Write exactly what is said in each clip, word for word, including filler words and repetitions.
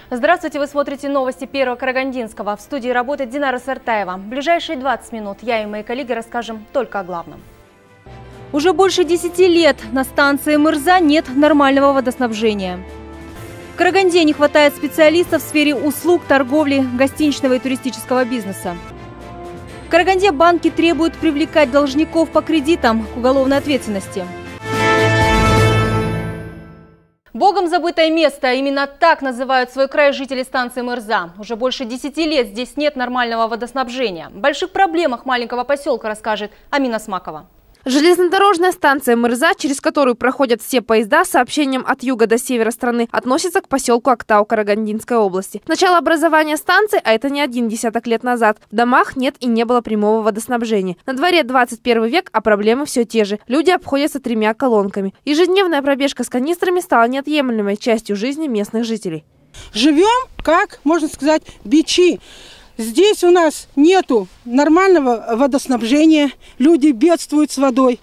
Здравствуйте, вы смотрите новости Первого Карагандинского. В студии работает Динара Сартаева. В ближайшие двадцать минут я и мои коллеги расскажем только о главном. Уже больше десяти лет на станции Мырза нет нормального водоснабжения. В Караганде не хватает специалистов в сфере услуг, торговли, гостиничного и туристического бизнеса. В Караганде банки требуют привлекать должников по кредитам к уголовной ответственности. Богом забытое место. Именно так называют свой край жители станции Мырза. Уже больше десяти лет здесь нет нормального водоснабжения. О больших проблемах маленького поселка расскажет Амина Смакова. Железнодорожная станция Мырза, через которую проходят все поезда с сообщением от юга до севера страны, относится к поселку Актау Карагандинской области. С начала образования станции, а это не один десяток лет назад, в домах нет и не было прямого водоснабжения. На дворе двадцать первый век, а проблемы все те же. Люди обходятся тремя колонками. Ежедневная пробежка с канистрами стала неотъемлемой частью жизни местных жителей. Живем, как, можно сказать, бичи. Здесь у нас нету нормального водоснабжения, люди бедствуют с водой.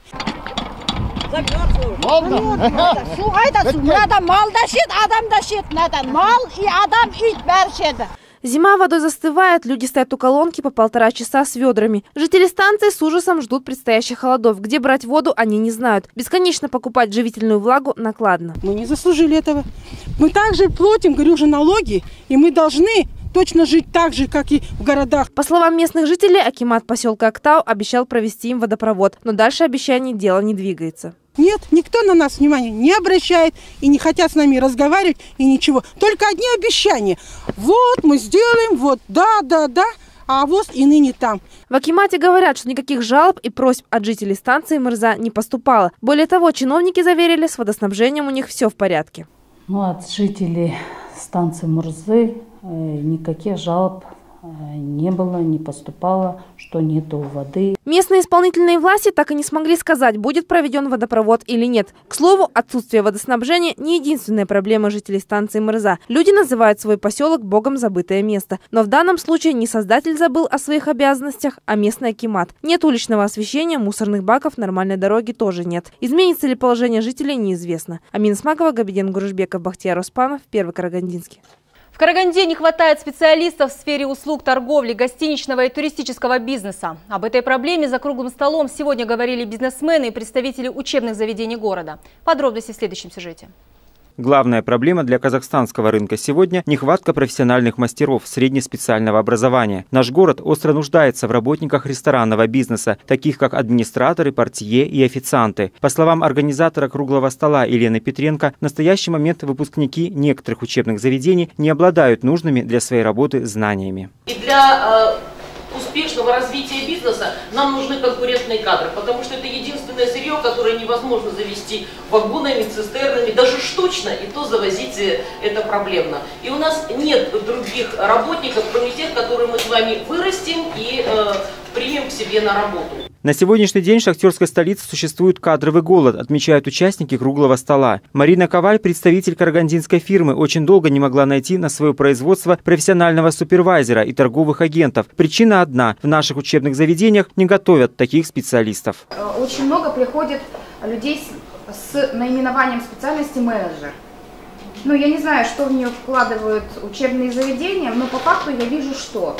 Зима, водой застывает, люди стоят у колонки по полтора часа с ведрами. Жители станции с ужасом ждут предстоящих холодов. Где брать воду, они не знают. Бесконечно покупать живительную влагу накладно. Мы не заслужили этого. Мы также платим, говорю же, налоги, и мы должны точно жить так же, как и в городах. По словам местных жителей, акимат поселка Актау обещал провести им водопровод. Но дальше обещаний дело не двигается. Нет, никто на нас внимания не обращает и не хотят с нами разговаривать и ничего. Только одни обещания. Вот мы сделаем, вот да, да, да, а вот и ныне там. В акимате говорят, что никаких жалоб и просьб от жителей станции Мырза не поступало. Более того, чиновники заверили, с водоснабжением у них все в порядке. Ну, от жителей станции Мырзы э, никаких жалоб э, не было, не поступало, что нету воды. Местные исполнительные власти так и не смогли сказать, будет проведен водопровод или нет. К слову, отсутствие водоснабжения не единственная проблема жителей станции Мырза. Люди называют свой поселок богом забытое место. Но в данном случае не создатель забыл о своих обязанностях, а местный акимат. Нет уличного освещения, мусорных баков, нормальной дороги тоже нет. Изменится ли положение жителей, неизвестно. Амина Смакова, Габиден Гурушбеков, Бахтияр Оспанов, Первый Карагандинский. В Караганде не хватает специалистов в сфере услуг, торговли, гостиничного и туристического бизнеса. Об этой проблеме за круглым столом сегодня говорили бизнесмены и представители учебных заведений города. Подробности в следующем сюжете. Главная проблема для казахстанского рынка сегодня – нехватка профессиональных мастеров среднеспециального образования. Наш город остро нуждается в работниках ресторанного бизнеса, таких как администраторы, портье и официанты. По словам организатора круглого стола Елены Петренко, в настоящий момент выпускники некоторых учебных заведений не обладают нужными для своей работы знаниями. И для э, успешного развития бизнеса нам нужны конкурентные кадры, потому что это единственное сырье, которое невозможно завести вагонами, цистернами, даже штучно, и то завозить это проблемно. И у нас нет других работников, кроме тех, которые мы с вами вырастим и э, примем к себе на работу. На сегодняшний день в шахтерской столице существует кадровый голод, отмечают участники круглого стола. Марина Коваль, представитель карагандинской фирмы, очень долго не могла найти на свое производство профессионального супервайзера и торговых агентов. Причина одна – в наших учебных заведениях не готовят таких специалистов. Очень много приходит людей с, с наименованием специальности менеджер. Ну, я не знаю, что в нее вкладывают учебные заведения, но по факту я вижу, что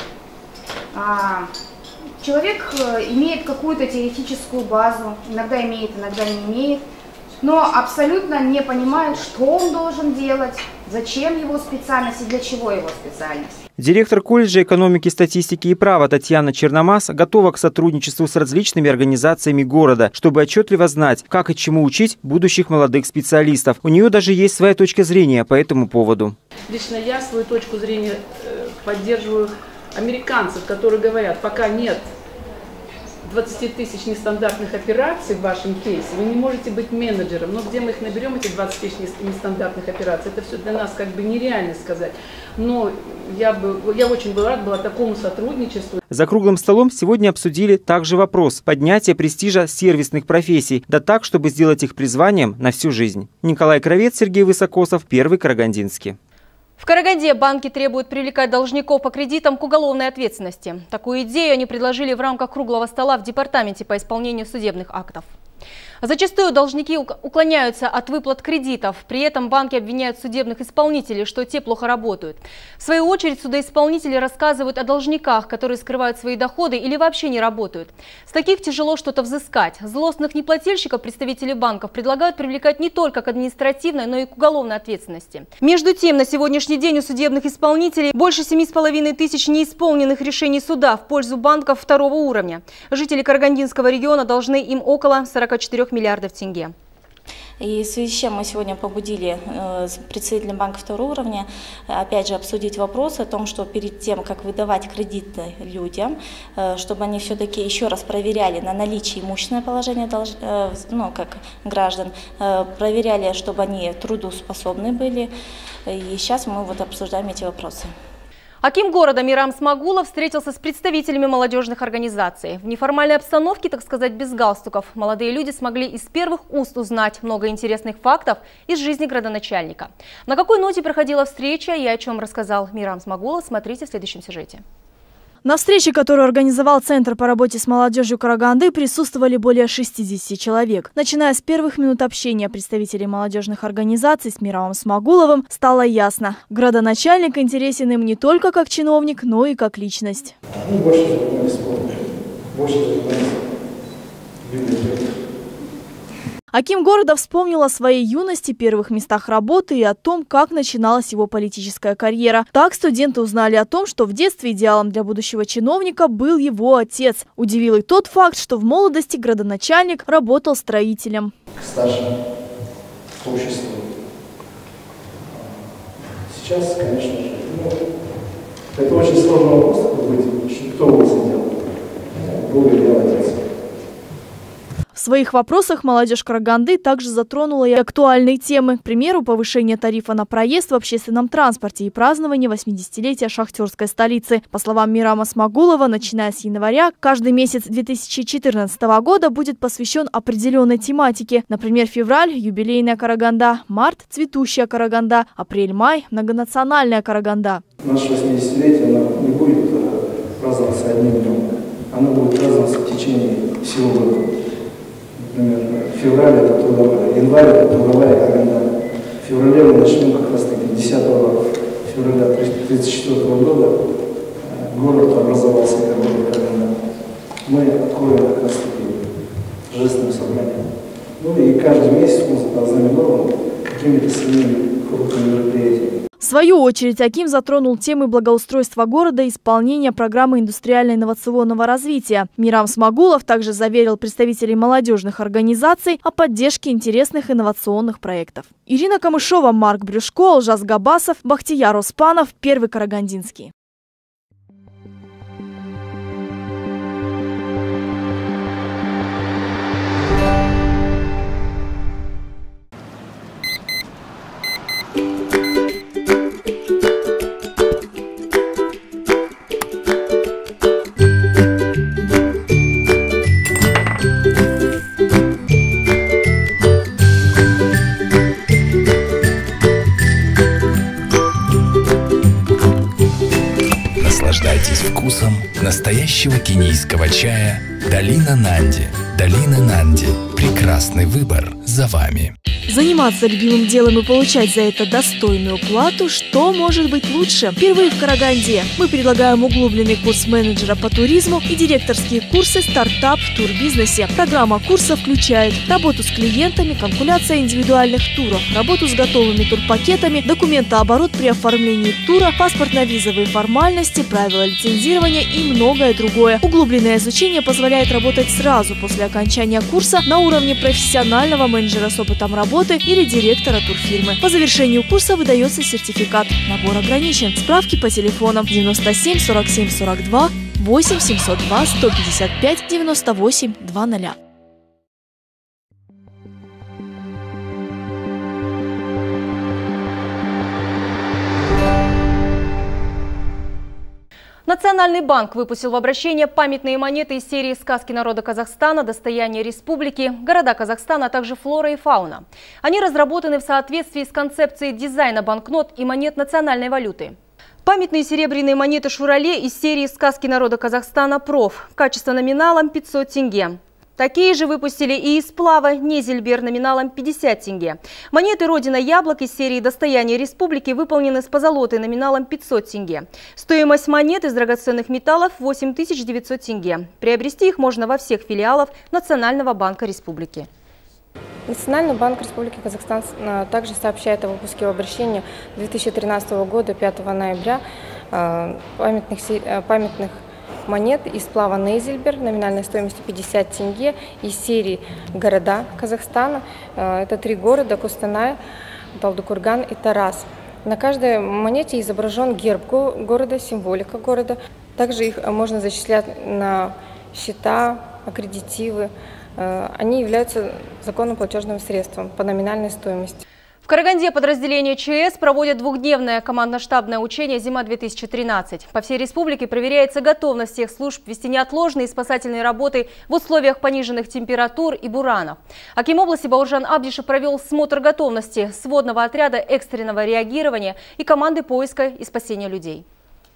а, человек имеет какую-то теоретическую базу, иногда имеет, иногда не имеет, но абсолютно не понимает, что он должен делать, зачем его специальность и для чего его специальность. Директор колледжа экономики, статистики и права Татьяна Черномаз готова к сотрудничеству с различными организациями города, чтобы отчетливо знать, как и чему учить будущих молодых специалистов. У нее даже есть своя точка зрения по этому поводу. Лично я свою точку зрения поддерживаю американцев, которые говорят, пока нет двадцати тысяч нестандартных операций в вашем кейсе, вы не можете быть менеджером. Но где мы их наберем, эти двадцать тысяч нестандартных операций? Это все для нас как бы нереально сказать. Но я, бы, я очень была рада была такому сотрудничеству. За круглым столом сегодня обсудили также вопрос поднятия престижа сервисных профессий, да так, чтобы сделать их призванием на всю жизнь. Николай Кровец, Сергей Высокосов, Первый Карагандинский. В Караганде банки требуют привлекать должников по кредитам к уголовной ответственности. Такую идею они предложили в рамках круглого стола в департаменте по исполнению судебных актов. Зачастую должники уклоняются от выплат кредитов. При этом банки обвиняют судебных исполнителей, что те плохо работают. В свою очередь судоисполнители рассказывают о должниках, которые скрывают свои доходы или вообще не работают. С таких тяжело что-то взыскать. Злостных неплательщиков представители банков предлагают привлекать не только к административной, но и к уголовной ответственности. Между тем, на сегодняшний день у судебных исполнителей больше семи с половиной тысяч неисполненных решений суда в пользу банков второго уровня. Жители Карагандинского региона должны им около сорока четырёх миллиардов тенге. И в связи с чем мы сегодня побудили э, представителей банка второго уровня, опять же, обсудить вопрос о том, что перед тем, как выдавать кредиты людям, э, чтобы они все-таки еще раз проверяли на наличие имущественного положения, э, ну, как граждан, э, проверяли, чтобы они трудоспособны были. И сейчас мы вот обсуждаем эти вопросы. Аким города Мирам Смагулов встретился с представителями молодежных организаций. В неформальной обстановке, так сказать, без галстуков, молодые люди смогли из первых уст узнать много интересных фактов из жизни градоначальника. На какой ноте проходила встреча и о чем рассказал Мирам Смагулов, смотрите в следующем сюжете. На встрече, которую организовал Центр по работе с молодежью Караганды, присутствовали более шестидесяти человек. Начиная с первых минут общения представителей молодежных организаций с Мирамом Смагуловым, стало ясно – градоначальник интересен им не только как чиновник, но и как личность. Ну, больше занимались спортом, больше занимались библиотекой. Аким города вспомнил о своей юности, первых местах работы и о том, как начиналась его политическая карьера. Так студенты узнали о том, что в детстве идеалом для будущего чиновника был его отец. Удивил и тот факт, что в молодости градоначальник работал строителем. К старшим обществу. Сейчас, конечно же, ну, это очень сложный вопрос, быть, кто бы сидел. Был ли я отец? В своих вопросах молодежь Караганды также затронула и актуальные темы. К примеру, повышение тарифа на проезд в общественном транспорте и празднование восьмидесятилетия шахтерской столицы. По словам Мирама Смагулова, начиная с января, каждый месяц две тысячи четырнадцатого года будет посвящен определенной тематике. Например, февраль – юбилейная Караганда, март – цветущая Караганда, апрель-май – многонациональная Караганда. Наше восьмидесятилетие не будет праздноваться одним днем. Оно будет праздноваться в течение всего года. Например, февраль это трудовая, январь это трудовая Караганда. В феврале мы начнем как раз таки десятого февраля тысяча девятьсот тридцать четвёртого года город образовался как город Караганда. Мы откроем как раз таки торжественным собранием. Ну и каждый месяц он ознаменован какими-то своими крупными мероприятиями. В свою очередь, Аким затронул темы благоустройства города и исполнения программы индустриально-инновационного развития. Мирам Смагулов также заверил представителей молодежных организаций о поддержке интересных инновационных проектов. Ирина Камышова, Марк Брюшко, Алжас Габасов, Бахтияр Оспанов, Первый Карагандинский. Наслаждайтесь вкусом настоящего кенийского чая «Долина Нанди». «Долина Нанди» – прекрасный выбор за вами. Заниматься любимым делом и получать за это достойную плату, что может быть лучше? Впервые в Караганде мы предлагаем углубленный курс менеджера по туризму и директорские курсы «Стартап в турбизнесе». Программа курса включает работу с клиентами, калькуляция индивидуальных туров, работу с готовыми турпакетами, документооборот при оформлении тура, паспортно-визовые формальности, правила лицензирования и многое другое. Углубленное изучение позволяет работать сразу после окончания курса на уровне профессионального менеджера с опытом работы или директора турфирмы. По завершению курса выдается сертификат. Набор ограничен. Справки по телефонам девяносто семь сорок семь сорок два, восемь семьсот два сто пятьдесят пять девяносто восемь двадцать. Национальный банк выпустил в обращение памятные монеты из серии «Сказки народа Казахстана», «Достояние республики», «Города Казахстана», а также «Флора и фауна». Они разработаны в соответствии с концепцией дизайна банкнот и монет национальной валюты. Памятные серебряные монеты «Шурале» из серии «Сказки народа Казахстана» «Проф». Качество номиналом пятьсот тенге. Такие же выпустили и из сплава Незельбер номиналом пятьдесят тенге. Монеты «Родина яблок» из серии «Достояние республики» выполнены с позолотой номиналом пятьсот тенге. Стоимость монет из драгоценных металлов – восемь тысяч девятьсот тенге. Приобрести их можно во всех филиалах Национального банка республики. Национальный банк Республики Казахстан также сообщает о выпуске в обращении две тысячи тринадцатого года пятого ноября памятных, памятных монет из сплава Незельбер номинальной стоимостью пятьдесят тенге из серии «Города Казахстана». Это три города: Костанай, Талдыкурган и Тарас. На каждой монете изображен герб города, символика города. Также их можно зачислять на счета, аккредитивы. Они являются законным платежным средством по номинальной стоимости. В Караганде подразделение ЧС проводит двухдневное командно-штабное учение «Зима-две тысячи тринадцать». По всей республике проверяется готовность всех служб вести неотложные спасательные работы в условиях пониженных температур и буранов. Аким области Бауыржан Абдишев провел смотр готовности сводного отряда экстренного реагирования и команды поиска и спасения людей.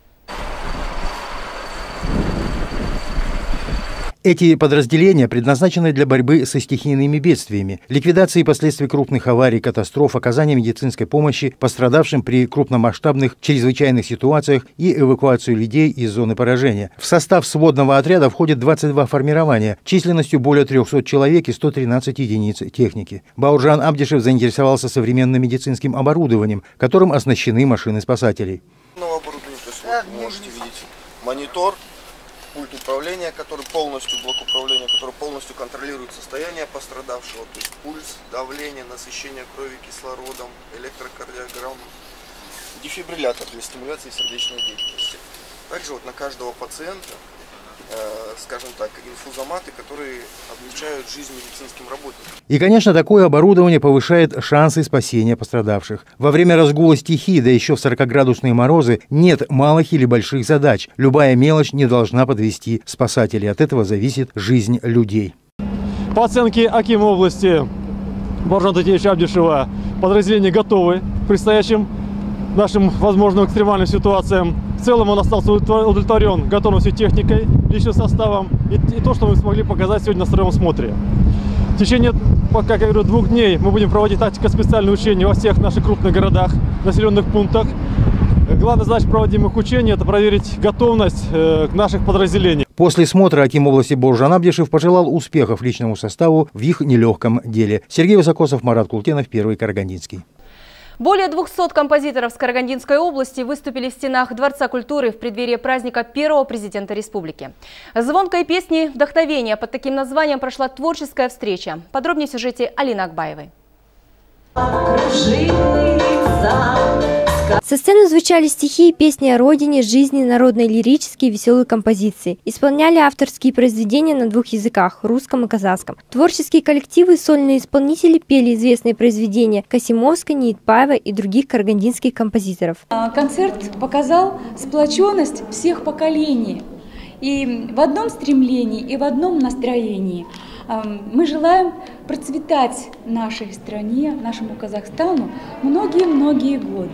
Эти подразделения предназначены для борьбы со стихийными бедствиями, ликвидации последствий крупных аварий, катастроф, оказания медицинской помощи пострадавшим при крупномасштабных чрезвычайных ситуациях и эвакуацию людей из зоны поражения. В состав сводного отряда входит двадцать два формирования численностью более трёхсот человек и сто тринадцать единиц техники. Бауыржан Абдишев заинтересовался современным медицинским оборудованием, которым оснащены машины спасателей. Оборудование, то есть вы можете видеть монитор, пульт управления, который полностью, блок управления, который полностью контролирует состояние пострадавшего, то есть пульс, давление, насыщение крови кислородом, электрокардиограмма, дефибриллятор для стимуляции сердечной деятельности. Также вот на каждого пациента, э, скажем так, инфузоматы, которые облегчают жизнь медицинским работникам. И, конечно, такое оборудование повышает шансы спасения пострадавших. Во время разгула стихии, да еще в сорокаградусные морозы, нет малых или больших задач. Любая мелочь не должна подвести спасателей. От этого зависит жизнь людей. По оценке акима области Бауыржана Татьевича Абдишева, подразделения готовы к предстоящим нашим возможным экстремальным ситуациям. В целом он остался удовлетворен готовностью техникой, личным составом и, и то, что мы смогли показать сегодня на строевом смотре. В течение, как я говорю, двух дней мы будем проводить тактико-специальные учения во всех наших крупных городах, населенных пунктах. Главная задача проводимых учений – это проверить готовность э, наших подразделений. После смотра аким области Бауыржан Абдишев пожелал успехов личному составу в их нелегком деле. Сергей Высокосов, Марат Култенов, Первый Карагандинский. Более двухсот композиторов с Карагандинской области выступили в стенах Дворца культуры в преддверии праздника первого президента республики. Звонкой песни «Вдохновение» под таким названием прошла творческая встреча. Подробнее в сюжете Алины Акбаевой. Со сцены звучали стихи и песни о родине, жизни, народные лирические веселые композиции. Исполняли авторские произведения на двух языках – русском и казахском. Творческие коллективы и сольные исполнители пели известные произведения Касимовской, Неитбаевой и других карагандинских композиторов. Концерт показал сплоченность всех поколений. И в одном стремлении, и в одном настроении. Мы желаем процветать нашей стране, нашему Казахстану многие-многие годы.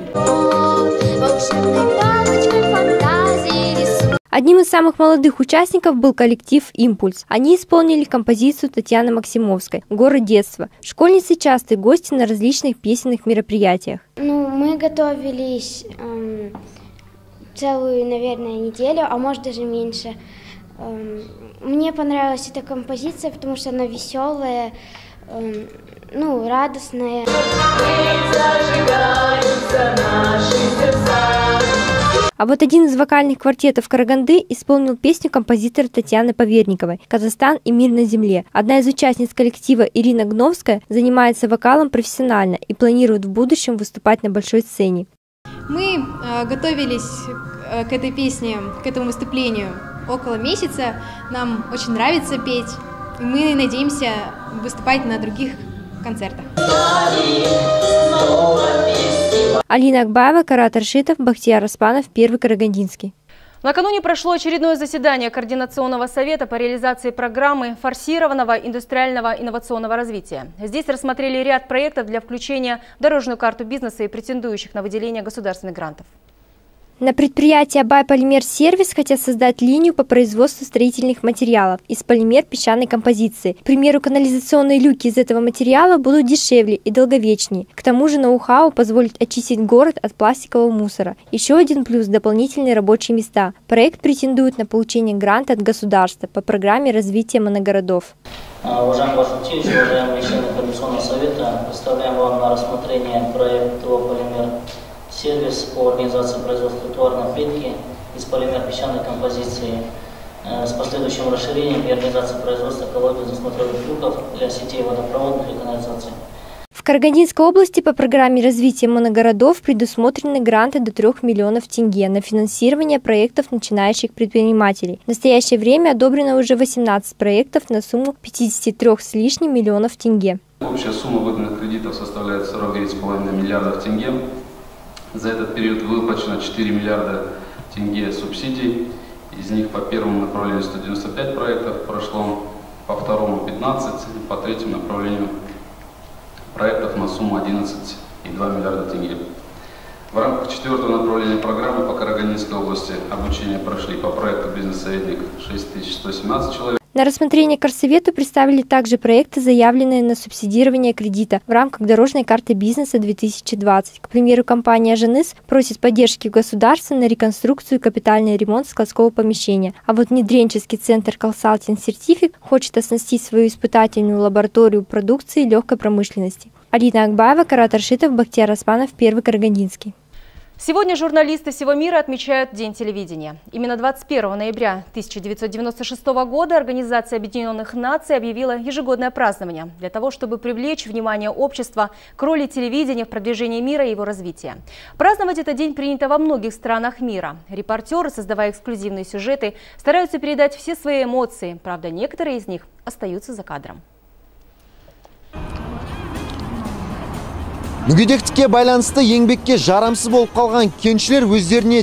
Одним из самых молодых участников был коллектив «Импульс». Они исполнили композицию Татьяны Максимовской «Город детства». Школьницы частые гости на различных песенных мероприятиях. Ну, мы готовились эм, целую, наверное, неделю, а может даже меньше. Эм, мне понравилась эта композиция, потому что она веселая, эм, ну, радостная. А вот один из вокальных квартетов Караганды исполнил песню композитора Татьяны Поверниковой «Казахстан и мир на земле». Одна из участниц коллектива Ирина Гновская занимается вокалом профессионально и планирует в будущем выступать на большой сцене. Мы э, готовились к этой песне, к этому выступлению около месяца. Нам очень нравится петь, и мы надеемся выступать на других концертах. Алина Акбаева, Карат Аршитов, Бахтияр Аспанов, Первый Карагандинский. Накануне прошло очередное заседание Координационного совета по реализации программы форсированного индустриального инновационного развития. Здесь рассмотрели ряд проектов для включения в дорожную карту бизнеса и претендующих на выделение государственных грантов. На предприятии «Абай Полимер Сервис» хотят создать линию по производству строительных материалов из полимер песчаной композиции. К примеру, канализационные люки из этого материала будут дешевле и долговечнее. К тому же ноу-хау позволит очистить город от пластикового мусора. Еще один плюс – дополнительные рабочие места. Проект претендует на получение гранта от государства по программе развития моногородов. Уважаемый Владимир Владимирович, уважаемые члены Координационного совета, представляем вам на рассмотрение проект ООО «Полимер Сервис» по организации производства тротуарной плитки из полимер-песчаной композиции с последующим расширением и организацией производства колодезно-смотровых люков для сетей водопроводных и канализации. В Карагандинской области по программе развития моногородов предусмотрены гранты до трёх миллионов тенге на финансирование проектов начинающих предпринимателей. В настоящее время одобрено уже восемнадцать проектов на сумму пятьдесят три с лишним миллионов тенге. Общая сумма выданных кредитов составляет сорок девять с половиной миллиардов тенге. За этот период выплачено четыре миллиарда тенге субсидий. Из них по первому направлению сто девяносто пять проектов прошло, по второму пятнадцать, по третьему направлению проектов на сумму одиннадцать и два миллиарда тенге. В рамках четвертого направления программы по Карагандинской области обучение прошли по проекту «Бизнес-советник» шесть тысяч сто семнадцать человек. На рассмотрение Горсовету представили также проекты, заявленные на субсидирование кредита в рамках дорожной карты бизнеса две тысячи двадцать. К примеру, компания «Женыс» просит поддержки государства на реконструкцию и капитальный ремонт складского помещения. А вот внедренческий центр «Консалтинг Сертифик» хочет оснастить свою испытательную лабораторию продукции легкой промышленности. Алина Акбаева, Карат Аршитов, Бахтияр Аспанов, Первый Карагандинский. Сегодня журналисты всего мира отмечают День телевидения. Именно двадцать первого ноября тысяча девятьсот девяносто шестого года Организация Объединенных Наций объявила ежегодное празднование для того, чтобы привлечь внимание общества к роли телевидения в продвижении мира и его развития. Праздновать этот день принято во многих странах мира. Репортеры, создавая эксклюзивные сюжеты, стараются передать все свои эмоции. Правда, некоторые из них остаются за кадром. Мүгедектікке байланысты еңбекке жарамсыз болып қалған кеншілер өздеріне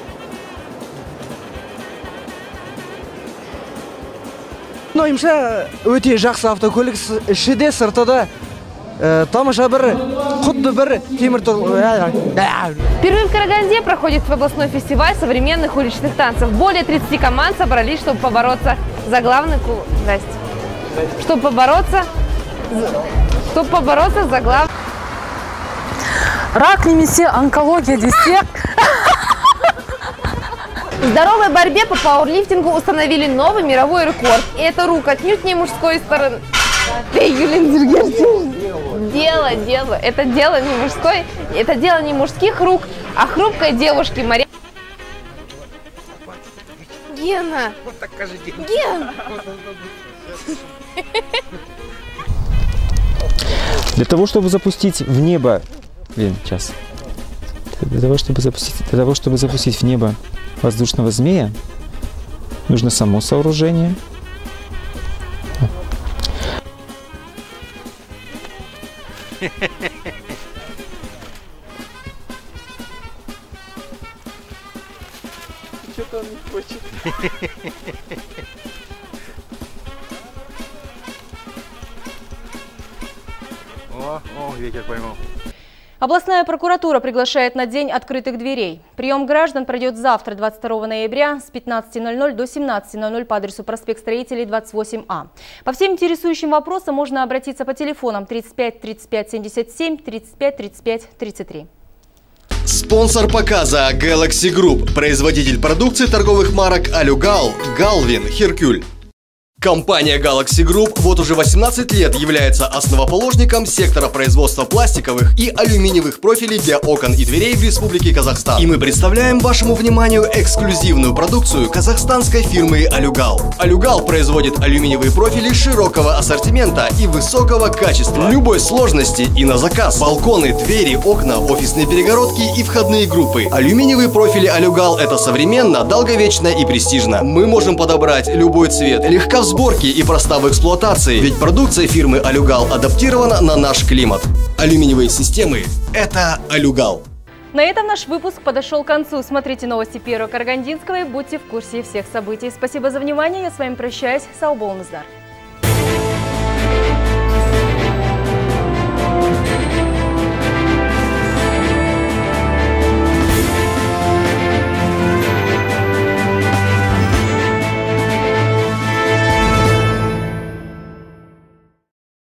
ойымша өте жақсы автокөлік, іші де сырты да тамаша бір құдды бір темір жол. Впервые в Караганде проходит областной фестиваль современных уличных танцев. Более тридцати команд собрались, чтобы побороться за главный кубок. Здрасте. Чтобы побороться, чтобы побороться за главный. Рак, немесе, онкология, десерт. В здоровой борьбе по пауэрлифтингу установили новый мировой рекорд. И это рук отнюдь не мужской стороны. Дело, дело. Это дело не мужской, это дело не мужских рук, а хрупкой девушки Мария. Гена! Ген! Для того, чтобы запустить в небо, блин, сейчас. Для того, чтобы запустить, для того, чтобы запустить в небо воздушного змея, нужно само сооружение. Что-то он не хочет. О, о, ветер поймал. Областная прокуратура приглашает на День открытых дверей. Прием граждан пройдет завтра, двадцать второго ноября, с пятнадцати ноль-ноль до семнадцати ноль-ноль по адресу проспект Строителей, двадцать восемь А. По всем интересующим вопросам можно обратиться по телефонам тридцать пять тридцать пять семьдесят семь, тридцать пять тридцать пять тридцать три. Спонсор показа Galaxy Group, производитель продукции торговых марок Алюгал, Галвин, Херкюль. Компания Galaxy Group вот уже восемнадцать лет является основоположником сектора производства пластиковых и алюминиевых профилей для окон и дверей в Республике Казахстан. И мы представляем вашему вниманию эксклюзивную продукцию казахстанской фирмы Алюгал. Алюгал производит алюминиевые профили широкого ассортимента и высокого качества, любой сложности и на заказ. Балконы, двери, окна, офисные перегородки и входные группы. Алюминиевые профили Алюгал — это современно, долговечно и престижно. Мы можем подобрать любой цвет, легко в сборке и проста в эксплуатации, ведь продукция фирмы Алюгал адаптирована на наш климат. Алюминиевые системы – это Алюгал. На этом наш выпуск подошел к концу. Смотрите новости Первого Карагандинского и будьте в курсе всех событий. Спасибо за внимание. Я с вами прощаюсь. Сау болыңыздар.